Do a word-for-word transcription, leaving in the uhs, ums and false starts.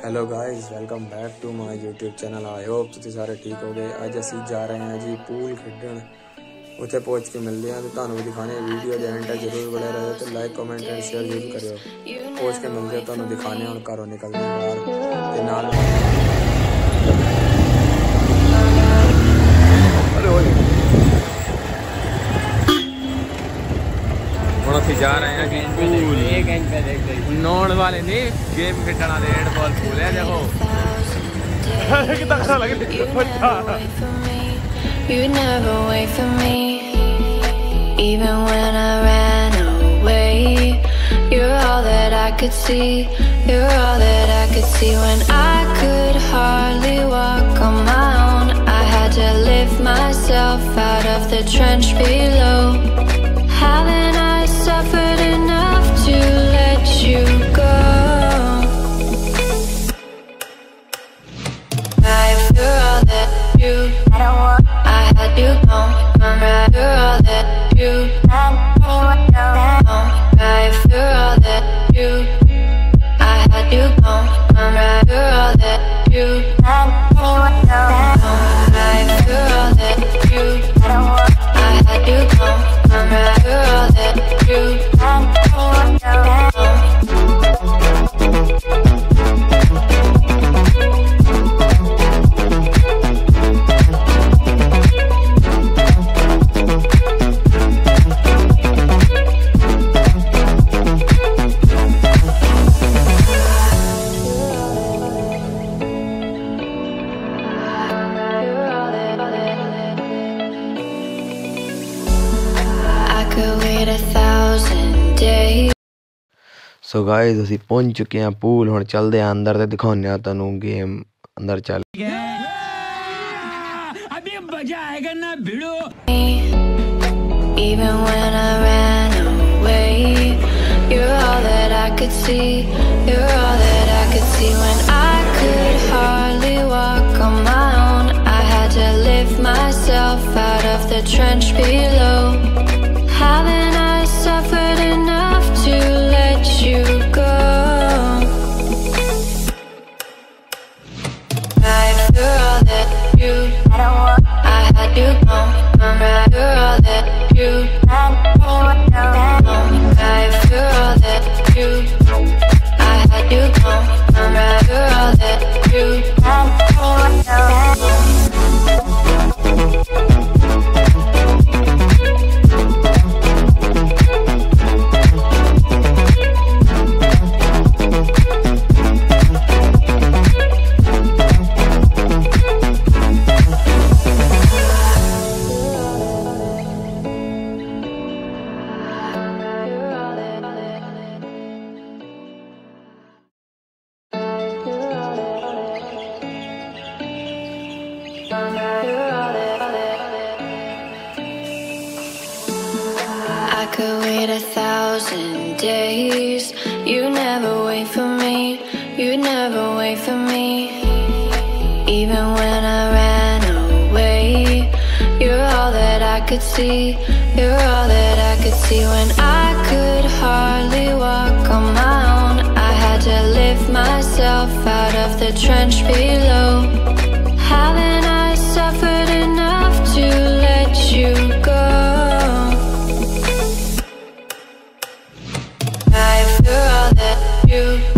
Hello guys, welcome back to my YouTube channel. I hope तुसीं सारे ठीक हो गए। अज असीं जा रहे हैं जी पूल खेडण। उत्थे पहुँच के मिलते हैं तो तुहानूं भी दिखाने वीडियो दे एंड तक जरूर बने रहो तो लाइक कमेंट एंड शेयर जरूर करियो। पहुँच के मिलते हैं, तुहानूं दिखाने हुण घरों निकलने बाहर ते नाल हम अभी जा रहे हैं पूल। नौन वाले नहीं, गेम खेलने वाले एट बॉल पूल है। देखो कितना अच्छा लगे। You never wait for me, even when I ran away. You're all that I could see, you're all that I could see. When I could hardly walk on my own, I had to lift myself out of the trench below. Haven't I suffered enough to let you go? You're all that you, I don't want, I had you gone, I'm right. You're all that you, anyone know, right. You're all that you, I had you gone, I'm right. You're all that you, anyone know, right. You're all that you, I don't want, I had you gone, I'm right. You're all that you, anyone know. So guys असीं पहुंच चुके हैं pool. हुण चलदे हैं अंदर ते दिखाने आ तुहानूं गेम। अंदर चल अभी मजा आएगा ना भिड़ो। Even when I ran away, you're all that I could see, you're all that I could see. When I could hardly walk on my own, I had to lift myself out of the trench below. Haven't I suffered enough to let you go? Right, you're all that you, I don't want, I had you gone, I'm right. You're all that you, anyone know, right. You're all that you, I had you gone, I'm right. You're all that you, anyone know. I could wait a thousand days. You never wait for me, you never wait for me. Even when I ran away, you're all that I could see, you're all that I could see. When I could hardly walk on my own, I had to lift myself out of the trench below. Haven't I suffered enough to let you go? You're all that you